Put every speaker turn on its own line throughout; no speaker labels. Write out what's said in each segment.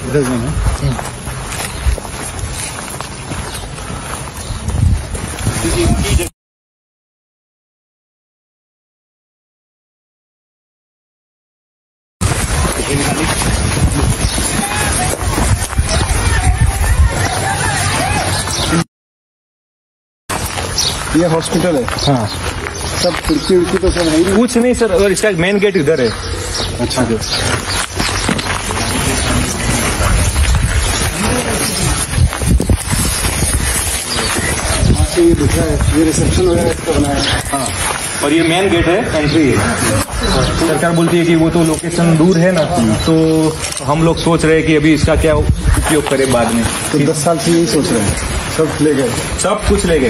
ये हॉस्पिटल है।
हाँ,
सब खिड़की उड़की तो सब नहीं,
कुछ नहीं सर। और इसका मेन गेट इधर है।
अच्छा जो ये दिख रहा है, ये रिसेप्शन वगैरह इसका बनाया है।
हाँ, और ये मेन गेट है, एंट्री है। सरकार बोलती है कि वो तो लोकेशन दूर है ना, तो हम लोग सोच रहे हैं कि अभी इसका क्या उपयोग करें बाद में।
तो 10 साल से यही सोच रहे हैं, सब ले गए,
सब कुछ ले गए।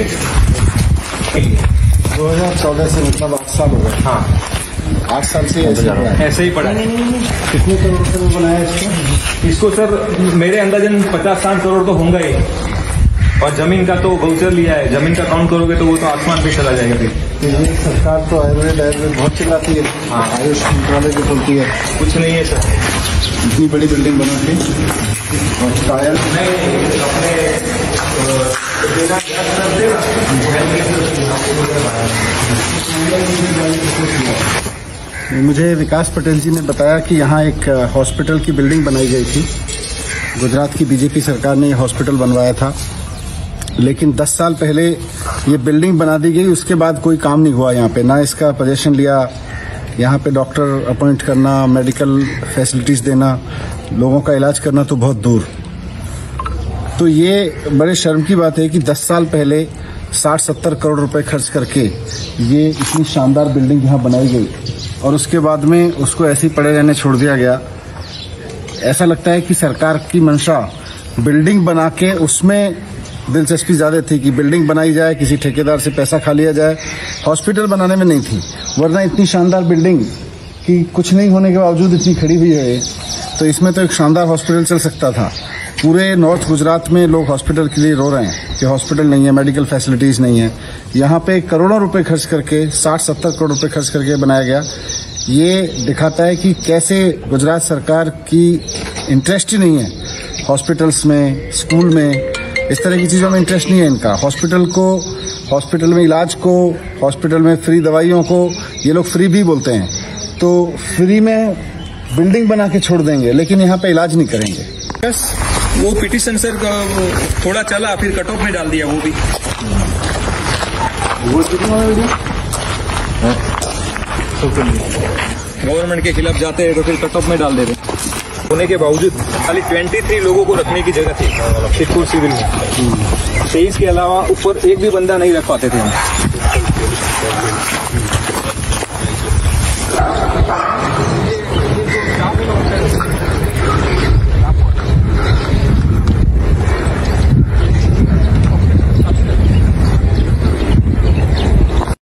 2014 से मतलब 8 साल हो गए।
हाँ,
8 साल से
ऐसे ही पड़ा है।
कितने करोड़ रुपए में बनाया
इसको सर मेरे अंदाजन 50-60 करोड़ तो होंगे ही। और जमीन का तो वाउचर लिया है, जमीन का काउंट करोगे तो वो तो आसमान पे चला जाएगा फिर।
तो ये सरकार तो आयुर्वेद बहुत चिल्लाती है।
हाँ,
आयुष मंत्रालय जो बोलती है
कुछ नहीं है सर।
इतनी बड़ी बिल्डिंग बना दी और शायद मुझे विकास पटेल जी ने बताया कि यहाँ एक हॉस्पिटल की बिल्डिंग बनाई गई थी। गुजरात की बीजेपी सरकार ने ये हॉस्पिटल बनवाया था, लेकिन 10 साल पहले ये बिल्डिंग बना दी गई। उसके बाद कोई काम नहीं हुआ यहाँ पे, ना इसका पोजीशन लिया। यहाँ पे डॉक्टर अपॉइंट करना, मेडिकल फैसिलिटीज देना, लोगों का इलाज करना तो बहुत दूर। तो ये बड़े शर्म की बात है कि 10 साल पहले 60-70 करोड़ रुपए खर्च करके ये इतनी शानदार बिल्डिंग यहाँ बनाई गई और उसके बाद में उसको ऐसे ही पड़े रहने छोड़ दिया गया। ऐसा लगता है कि सरकार की मंशा बिल्डिंग बना के उसमें दिलचस्पी ज्यादा थी कि बिल्डिंग बनाई जाए, किसी ठेकेदार से पैसा खा लिया जाए, हॉस्पिटल बनाने में नहीं थी। वरना इतनी शानदार बिल्डिंग कि कुछ नहीं होने के बावजूद इतनी खड़ी हुई है, तो इसमें तो एक शानदार हॉस्पिटल चल सकता था। पूरे नॉर्थ गुजरात में लोग हॉस्पिटल के लिए रो रहे हैं कि हॉस्पिटल नहीं है, मेडिकल फैसिलिटीज नहीं है। यहाँ पे करोड़ों रुपए खर्च करके, 60-70 करोड़ रुपए खर्च करके बनाया गया। ये दिखाता है कि कैसे गुजरात सरकार की इंटरेस्ट ही नहीं है हॉस्पिटल्स में, स्कूल में, इस तरह की चीजों में इंटरेस्ट नहीं है इनका। हॉस्पिटल को, हॉस्पिटल में इलाज को, हॉस्पिटल में फ्री दवाइयों को ये लोग फ्री भी बोलते हैं, तो फ्री में बिल्डिंग बना के छोड़ देंगे, लेकिन यहाँ पे इलाज नहीं करेंगे।
बस वो पिटीशन सर थोड़ा चला, फिर कट ऑफ में डाल दिया वो भी। गवर्नमेंट के खिलाफ जाते हैं तो फिर कट ऑफ में डाल देते होने के बावजूद खाली 23 लोगों को रखने की जगह थी सिद्धपुर सिविल में। 23 के अलावा ऊपर एक भी बंदा नहीं रख पाते थे हम।